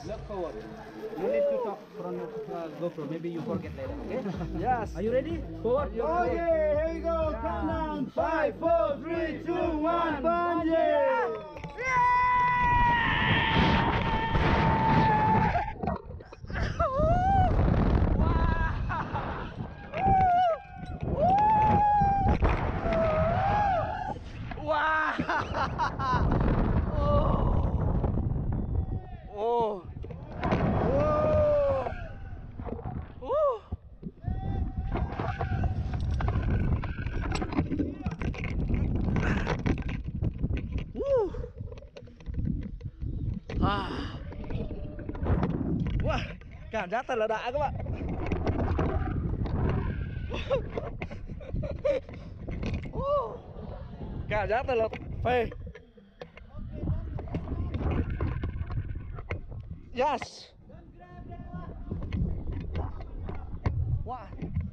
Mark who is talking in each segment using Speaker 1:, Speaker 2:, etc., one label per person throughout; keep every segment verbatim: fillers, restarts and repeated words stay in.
Speaker 1: Look forward. You need to talk from uh, GoPro. Maybe you forget later. Okay?
Speaker 2: Yes.
Speaker 1: Are you ready? Forward.
Speaker 2: Okay, here you go.
Speaker 1: Yeah.
Speaker 2: Countdown. Five, four, three, two, one. Bungee.
Speaker 3: Oh. À. Wow, cảm giác thật là đã các bạn. Cảm giác thật là phê. Yes. Wow.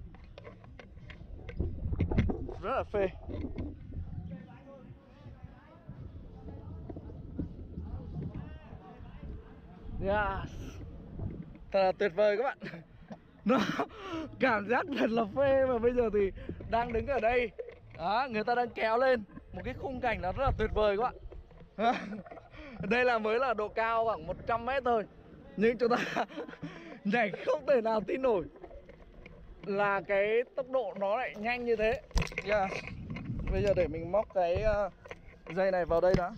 Speaker 3: Rất là phê. Yes. Thật là tuyệt vời các bạn. Nó cảm giác thật là phê. Và bây giờ thì đang đứng ở đây. Đó, người ta đang kéo lên một cái khung cảnh nó rất là tuyệt vời các bạn. Đây là mới là độ cao khoảng một trăm mét thôi, nhưng chúng ta nhảy không thể nào tin nổi là cái tốc độ nó lại nhanh như thế. Yeah. Bây giờ để mình móc cái uh, dây này vào đây đã.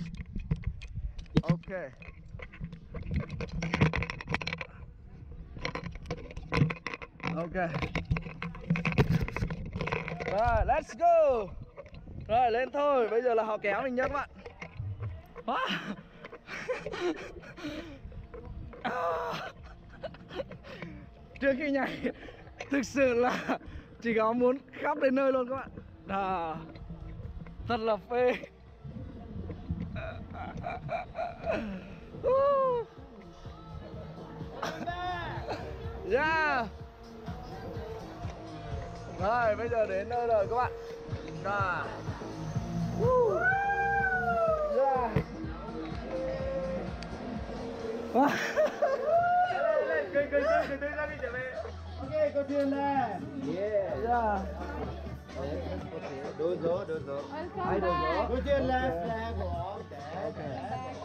Speaker 3: Ok. Ok. Rồi, let's go. Rồi, lên thôi. Bây giờ là họ kéo mình nhé các bạn. Wow. Trước khi nhảy thực sự là chỉ có muốn khóc đến nơi luôn các bạn. À, thật là phê. Yeah. Rồi bây giờ đến nơi rồi các bạn. Rồi. Yeah.
Speaker 2: Cười cười cười cười ra đi trở về. Ok, cô thuyền này.
Speaker 1: Yeah.
Speaker 2: Yeah.
Speaker 1: Đối dỗ, đối dỗ.
Speaker 2: Hai đối dỗ. Cô thuyền left, left, walk.
Speaker 1: Okay.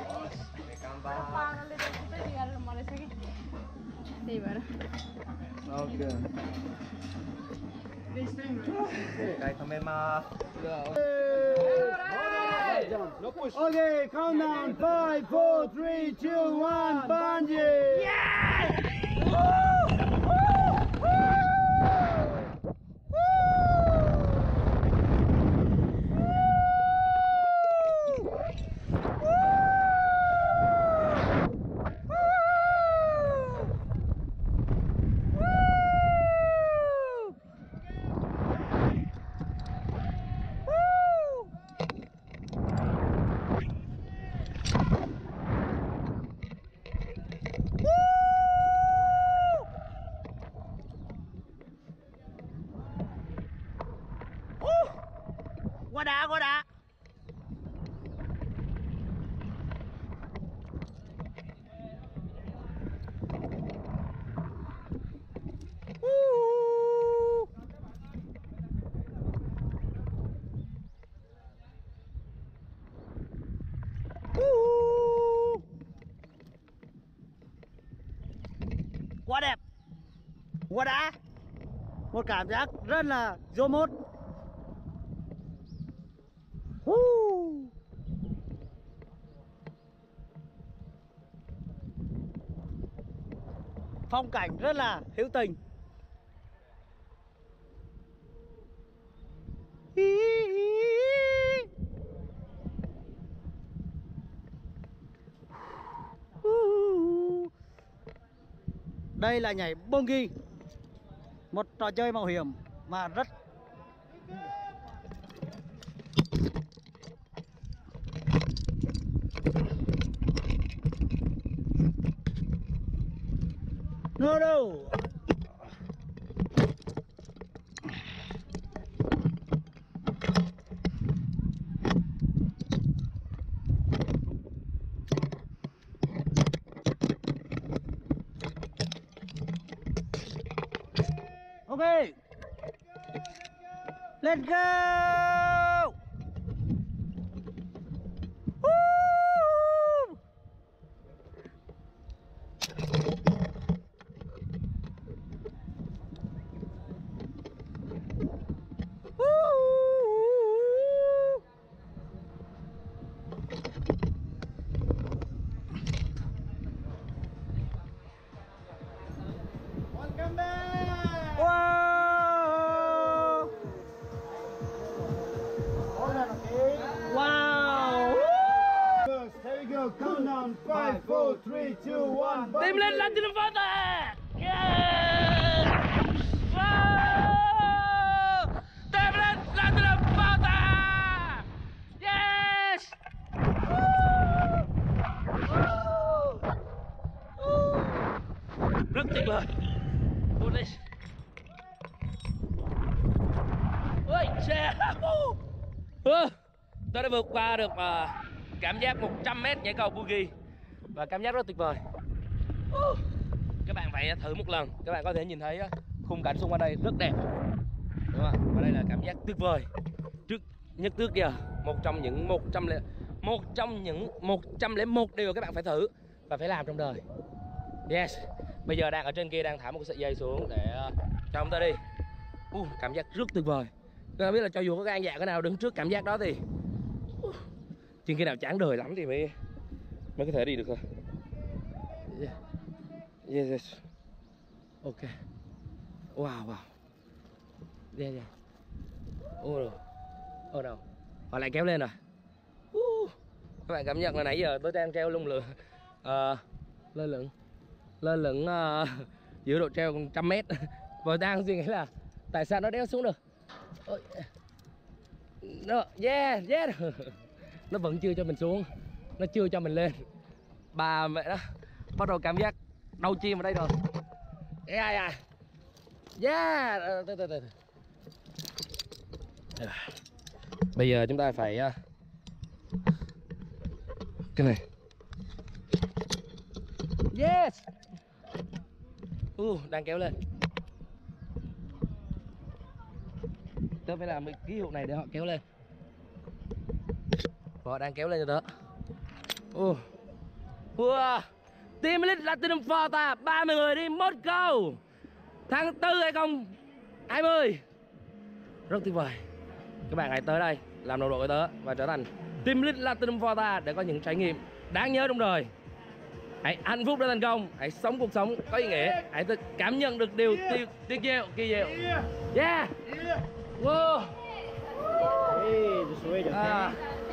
Speaker 2: Okay.
Speaker 1: No push.
Speaker 2: Okay, countdown. Five, four, three, two, one. Bungee.
Speaker 3: Yes! Quá đã, quá đã. Quá đẹp, quá đã. Một cảm giác rất là dô mốt. Phong cảnh rất là hữu tình. Đây là nhảy bungee, một trò chơi mạo hiểm mà rất no đâu. Okay. Let's go. Woo!
Speaker 2: Welcome back.
Speaker 3: Wow!
Speaker 2: Hold on, okay?
Speaker 3: Wow!
Speaker 2: Here we go. Countdown. Five, four, three, two, one.
Speaker 3: Tìm lên Latin Fanta! Yeah! Wow! Tìm lên Latin Fanta! Yes! Woo! Woo! Woo! Rất tuyệt vời. Ôi đây. Ôi xe. Tôi đã vượt qua được uh, cảm giác một trăm mét nhảy cầu boogie và cảm giác rất tuyệt vời. Uh, các bạn phải thử một lần, các bạn có thể nhìn thấy uh, khung cảnh xung quanh đây rất đẹp, đúng không? Và đây là cảm giác tuyệt vời. Trước nhất trước giờ một trong những một trăm lẻ một trong những một trăm lẻ một điều các bạn phải thử và phải làm trong đời. Yes. Bây giờ đang ở trên kia đang thả một cái sợi dây xuống để uh, cho chúng ta đi. Uh, cảm giác rất tuyệt vời. Các bạn biết là cho dù có gan dạ cái nào đứng trước cảm giác đó thì uh, chừng khi nào chán đời lắm thì mới mới có thể đi được thôi. Yeah. Yes, yes. Ok. Wow, wow. Yeah, yeah. Ô rồi. Ô đâu. Họ lại kéo lên rồi. Uh. Các bạn cảm nhận là nãy giờ tôi đang treo lung lượn uh, lơ lửng lơ lửng uh, giữa độ treo trăm mét và đang suy nghĩ là tại sao nó đéo xuống được. Ôi. No, yeah, yeah. Nó vẫn chưa cho mình xuống, nó chưa cho mình lên. Bà mẹ đó bắt đầu cảm giác đau chim ở đây rồi. Yeah, yeah. Yeah. Từ từ từ. Bây giờ chúng ta phải uh, cái này. Yes. Uh, đang kéo lên. Tớ phải làm cái ký hiệu này để họ kéo lên. Họ đang kéo lên cho tớ. Uh. Wow. Team Elite Platinum Fanta ba mươi người đi một câu tháng tư hai không hai không. Rất tuyệt vời. Các bạn hãy tới đây làm đồng đội với tớ và trở thành Team Elite Platinum Fanta để có những trải nghiệm đáng nhớ trong đời. Hãy hạnh phúc để thành công, hãy sống cuộc sống có ý nghĩa, hãy cảm nhận được điều tuyệt diệu kỳ diệu. Yeah. Wow.
Speaker 1: Hey, just wait, okay?
Speaker 3: À.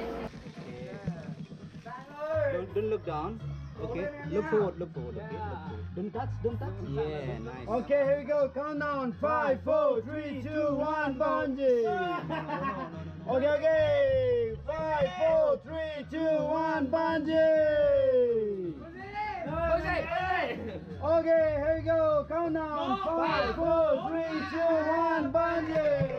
Speaker 1: Don't, don't look down. Okay, look forward, look forward. Okay, look forward. Don't touch, don't touch. Yeah, nice.
Speaker 2: Okay, here we go. Countdown. Five, four, three, two, one. Bungee. Okay, okay. Five, four, three, two, one. Bungee. Okay, here we go. Countdown. Five, four, three, two, one. Bungee.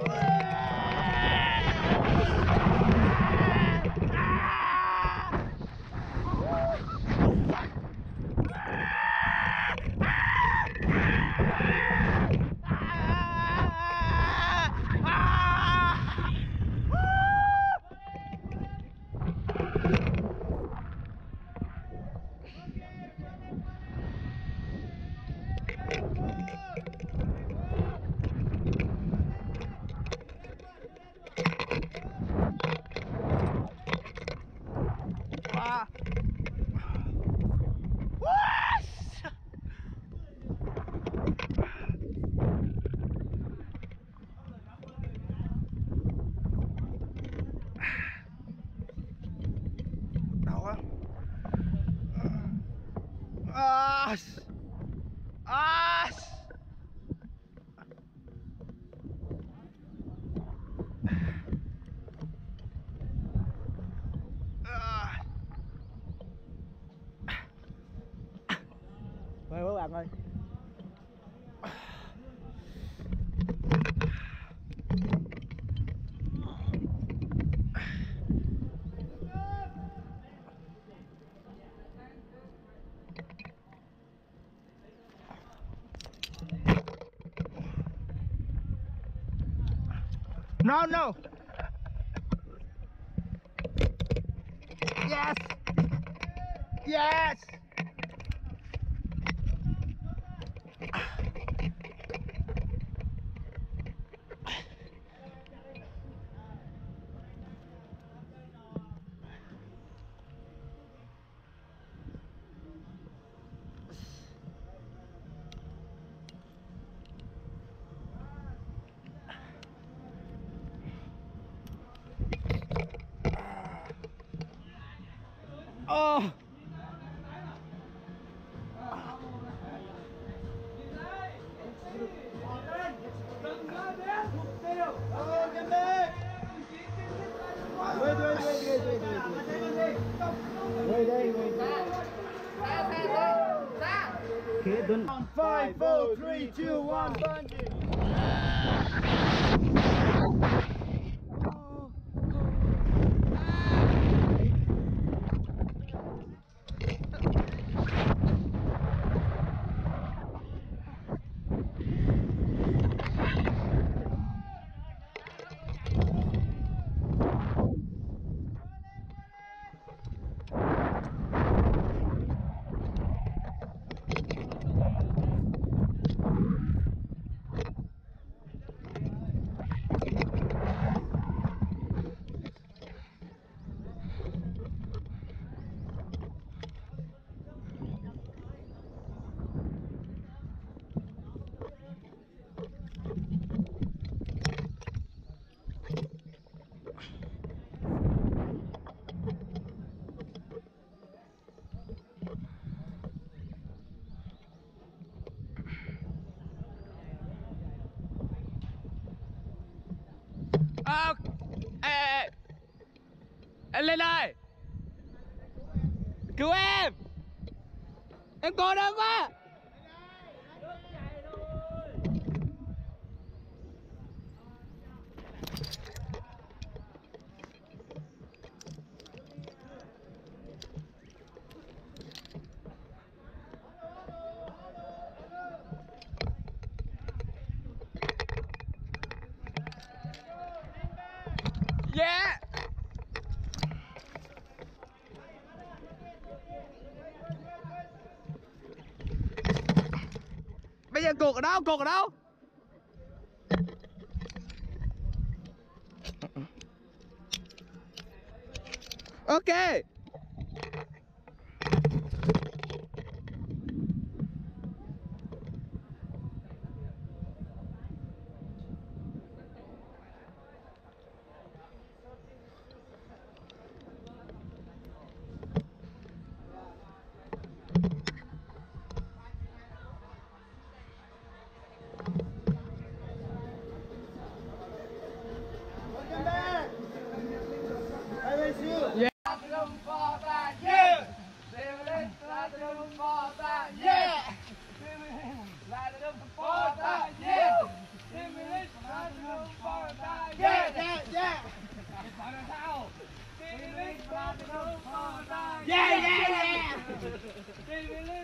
Speaker 3: As. As. Mời các bạn ơi.
Speaker 2: No, no. Yes. Yes.
Speaker 3: Oh.
Speaker 2: Wait, wait, wait, wait, wait, wait, wait. Wait, wait, wait.
Speaker 1: Okay, don't.
Speaker 2: Five, four, three, two, one, bungee.
Speaker 3: À, ê, ê, ê. Em lên đây. Cứu em. Em cô đơn quá. Yeah. Bây giờ cột ở đâu? Cột ở đâu? Ok.
Speaker 2: Welcome back. I miss you.
Speaker 3: Yeah.
Speaker 2: Yeah. Yeah, yeah, yeah. Yeah, yeah, yeah.